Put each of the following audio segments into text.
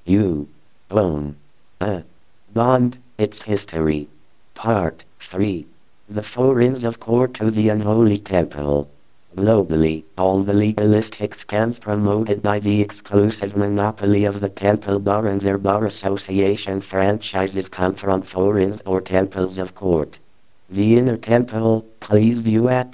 You own a bond, its history. Part 3. The Four-Ins of Court to the Unholy Temple. Globally, all the legalistic scams promoted by the exclusive monopoly of the Temple Bar and their bar association franchises come from four-ins or temples of court. The Inner Temple, please view at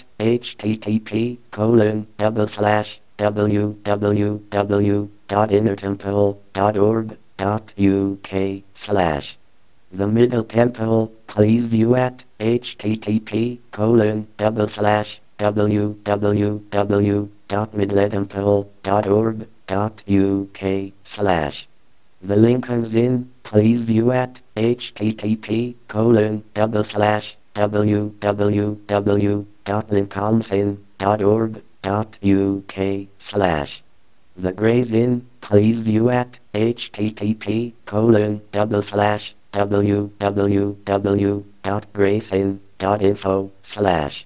http://www.innertemple.org.uk/. The Middle Temple, please view at http://www.midletemple.org.uk/. The Lincoln's Inn, please view at http://www.lincolnsinn.org.uk/. The Gray's Inn, please view at http://www.gray'sinn.info/.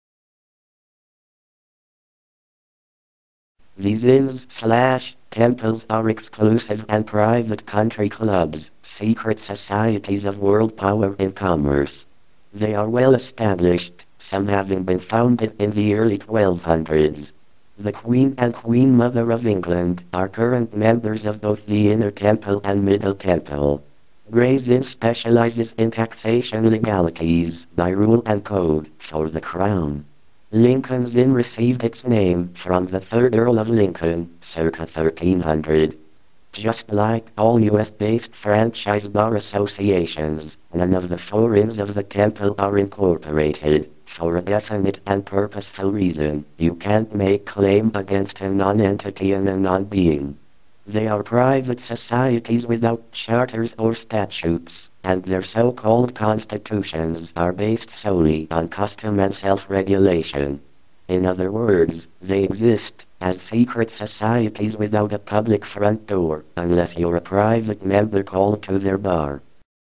These inns/temples are exclusive and private country clubs, secret societies of world power in commerce. They are well established, some having been founded in the early 1200s. The Queen and Queen Mother of England are current members of both the Inner Temple and Middle Temple. Gray's Inn specializes in taxation legalities by rule and code for the Crown. Lincoln's Inn received its name from the 3rd Earl of Lincoln, circa 1300. Just like all US-based franchise bar associations, none of the four inns of the temple are incorporated. For a definite and purposeful reason, you can't make claim against a non-entity and a non-being. They are private societies without charters or statutes, and their so-called constitutions are based solely on custom and self-regulation. In other words, they exist as secret societies without a public front door, unless you're a private member called to their bar.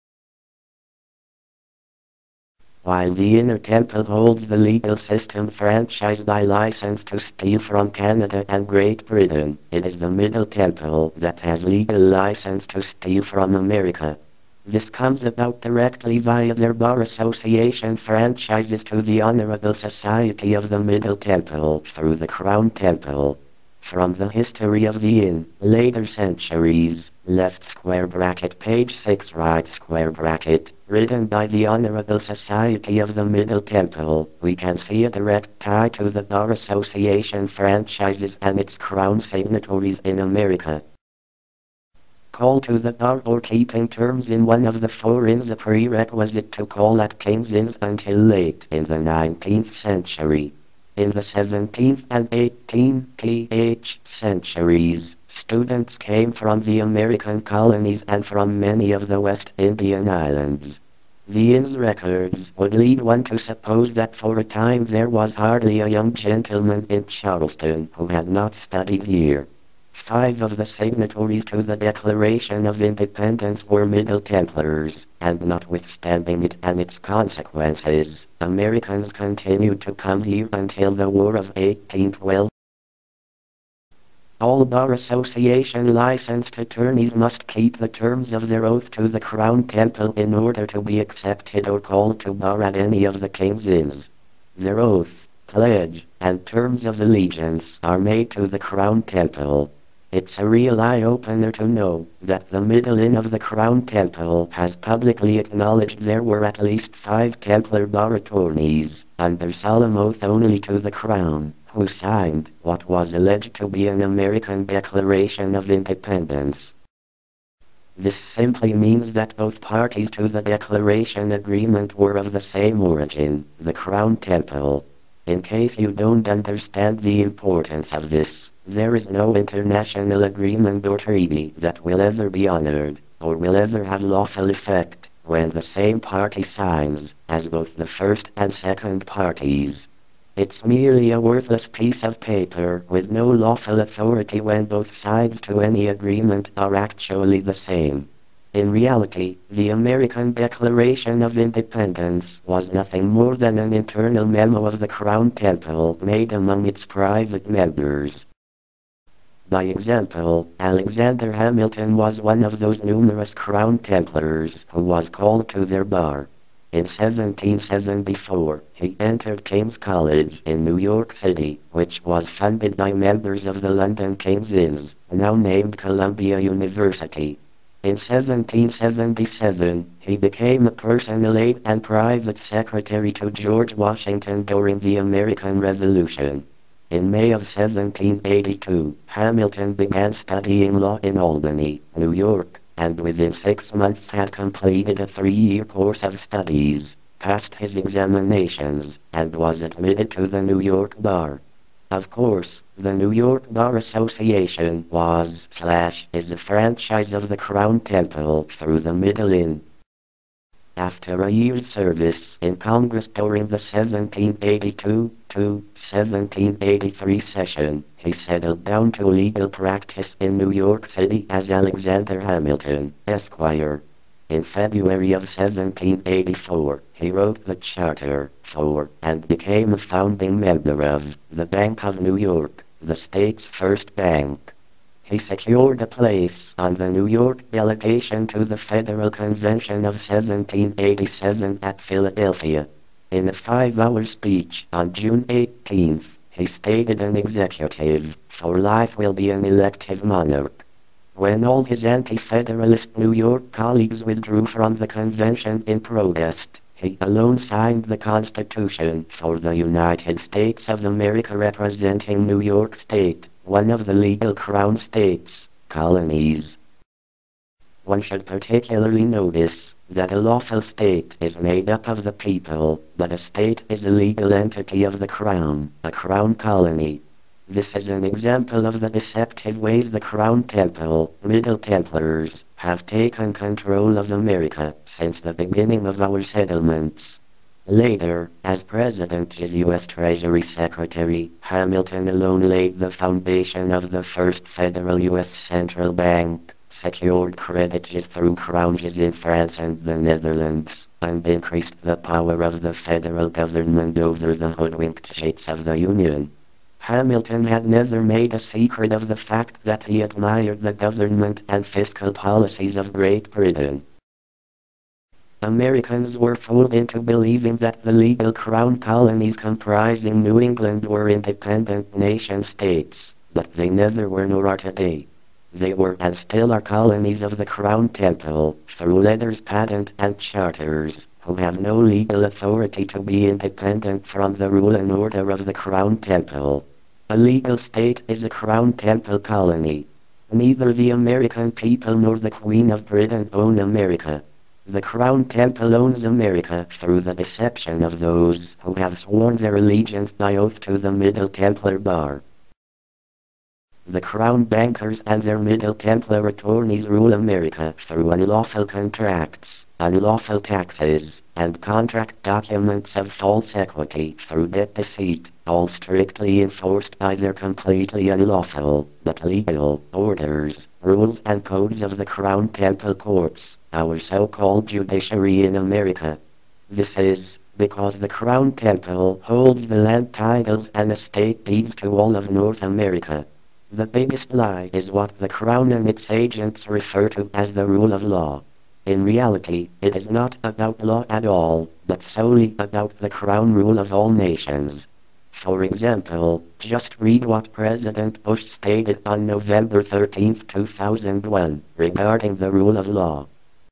While the Inner Temple holds the legal system franchise by license to steal from Canada and Great Britain, it is the Middle Temple that has legal license to steal from America. This comes about directly via their bar association franchises to the Honorable Society of the Middle Temple through the Crown Temple. From the history of the inn, later centuries, left square bracket page 6 right square bracket, written by the Honorable Society of the Middle Temple, we can see a direct tie to the Bar Association franchises and its Crown signatories in America. Call to the bar or keeping terms in one of the four inns a prerequisite to call at King's Inns until late in the 19th century. In the 17th and 18th centuries, students came from the American colonies and from many of the West Indian islands. The inn's records would lead one to suppose that for a time there was hardly a young gentleman in Charleston who had not studied here. 5 of the signatories to the Declaration of Independence were Middle Templars, and notwithstanding it and its consequences, Americans continued to come here until the War of 1812. All Bar Association licensed attorneys must keep the terms of their oath to the Crown Temple in order to be accepted or called to bar at any of the King's Inns. Their oath, pledge, and terms of allegiance are made to the Crown Temple. It's a real eye-opener to know that the Middle Inn of the Crown Temple has publicly acknowledged there were at least 5 Templar bar attorneys, under solemn oath only to the Crown, who signed what was alleged to be an American Declaration of Independence. This simply means that both parties to the Declaration Agreement were of the same origin, the Crown Temple. In case you don't understand the importance of this, there is no international agreement or treaty that will ever be honored, or will ever have lawful effect, when the same party signs, as both the first and second parties. It's merely a worthless piece of paper with no lawful authority when both sides to any agreement are actually the same. In reality, the American Declaration of Independence was nothing more than an internal memo of the Crown Temple made among its private members. By example, Alexander Hamilton was one of those numerous Crown Templars who was called to their bar. In 1774, he entered King's College in New York City, which was funded by members of the London King's Inns, now named Columbia University. In 1777, he became a personal aide and private secretary to George Washington during the American Revolution. In May of 1782, Hamilton began studying law in Albany, New York, and within 6 months had completed a 3-year course of studies, passed his examinations, and was admitted to the New York Bar. Of course, the New York Bar Association is a franchise of the Crown Temple through the Middle Inn. After a year's service in Congress during the 1782-1783 session, he settled down to legal practice in New York City as Alexander Hamilton, Esquire. In February of 1784, he wrote the charter for and became a founding member of the Bank of New York, the state's first bank. He secured a place on the New York delegation to the Federal Convention of 1787 at Philadelphia. In a 5-hour speech on June 18, he stated an executive for life will be an elective monarch. When all his anti-Federalist New York colleagues withdrew from the convention in protest, he alone signed the Constitution for the United States of America representing New York State, one of the legal Crown states, colonies. One should particularly notice that a lawful state is made up of the people, but a state is a legal entity of the Crown, a Crown colony. This is an example of the deceptive ways the Crown Temple, Middle Templars, have taken control of America since the beginning of our settlements. Later, as President and U.S. Treasury Secretary, Hamilton alone laid the foundation of the first federal U.S. central bank, secured credits through crowns in France and the Netherlands, and increased the power of the federal government over the hoodwinked states of the Union. Hamilton had never made a secret of the fact that he admired the government and fiscal policies of Great Britain. Americans were fooled into believing that the legal Crown colonies comprising New England were independent nation-states, but they never were nor are today. They were and still are colonies of the Crown Temple, through letters patent and charters, who have no legal authority to be independent from the rule and order of the Crown Temple. A legal state is a Crown Temple colony. Neither the American people nor the Queen of Britain own America. The Crown Temple owns America through the deception of those who have sworn their allegiance by oath to the Middle Templar Bar. The Crown bankers and their Middle Templar attorneys rule America through unlawful contracts, unlawful taxes, and contract documents of false equity through debt deceit, all strictly enforced by their completely unlawful, but legal, orders, rules and codes of the Crown Temple courts, our so-called judiciary in America. This is because the Crown Temple holds the land titles and estate deeds to all of North America. The biggest lie is what the Crown and its agents refer to as the rule of law. In reality, it is not about law at all, but solely about the Crown rule of all nations. For example, just read what President Bush stated on November 13, 2001, regarding the rule of law.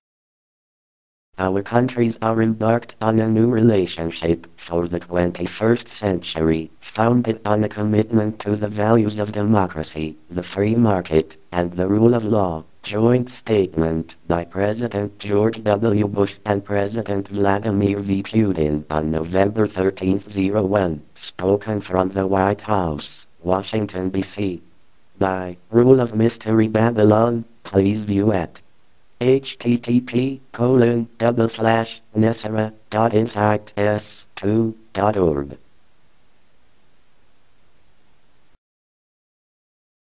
Our countries are embarked on a new relationship for the 21st century, founded on a commitment to the values of democracy, the free market, and the rule of law. Joint statement by President George W. Bush and President Vladimir V. Putin on November 13, 01, spoken from the White House, Washington, D.C. By Rule of Mystery Babylon, please view at http://nessara.insights2.org